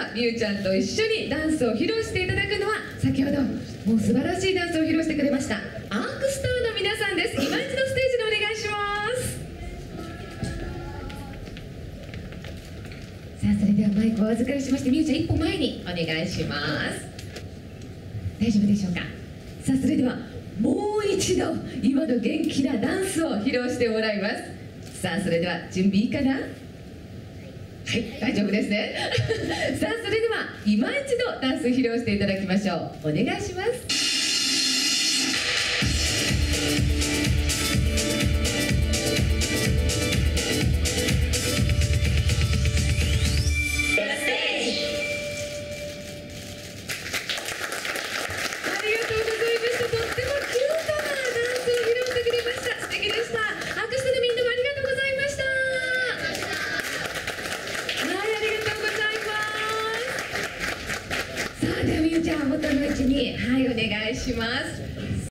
はみゆちゃんと一緒にダンスを披露していただくのは、先ほどもう素晴らしいダンスを披露してくれましたアークスターの皆さんです。今一度ステージでお願いします。さあ、それではマイクをお預かりしまして、みゆちゃん一歩前にお願いします。大丈夫でしょうか。さあ、それではもう一度今の元気なダンスを披露してもらいます。さあ、それでは準備いいかな。はい、大丈夫ですねさあ、それでは今一度ダンス披露していただきましょう。お願いします。じゃあ元の位置に、はい、お願いします。